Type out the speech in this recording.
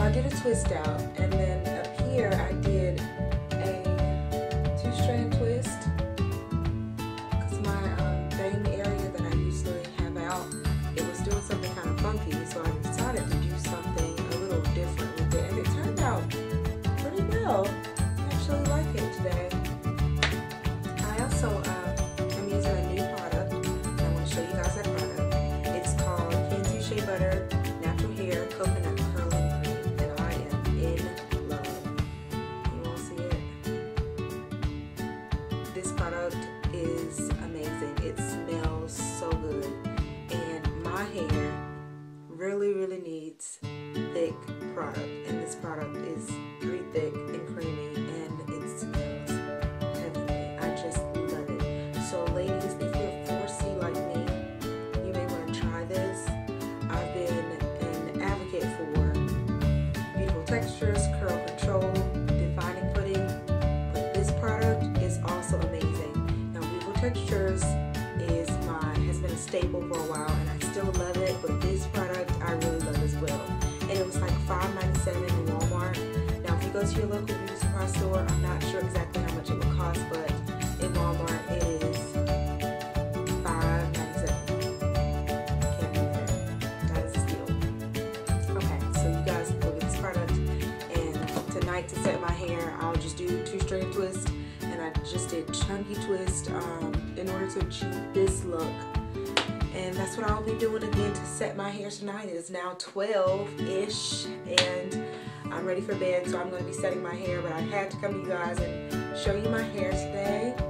I did a twist out, and then up here I did a 2-strand twist because my bang area that I usually have out, it was doing something kind of funky, so I decided to do something a little different with it, and it turned out pretty well. I actually like it today. I also am using a new product. I want to show you guys that product. It's called Cantu Shea Butter Natural Hair Coconut Curling Cream, and I am in love. You won't see it. This product is amazing. It smells so good, and my hair really needs thick product, and this product is pretty thick and creamy, and it smells heavenly. I just love it. So ladies, if you're 4C like me, you may want to try this. I've been an advocate for beautiful textures, curl control, defining pudding, but this product is also amazing. Now, beautiful textures has been a staple for a while, and I still love it, but this product I really love as well. And it was like $5.97 in Walmart. Now, if you go to your local beauty supply store, I'm not sure exactly how much it will cost, but in Walmart it is $5.97. Can't beat that. That is a steal. Okay, so you guys go get this product, and tonight to set my hair, I'll just do 2-strand twist, and I just did chunky twist in order to achieve this look. And that's what I'll be doing again to set my hair tonight. It is now 12-ish, and I'm ready for bed, so I'm going to be setting my hair, but I had to come to you guys and show you my hair today.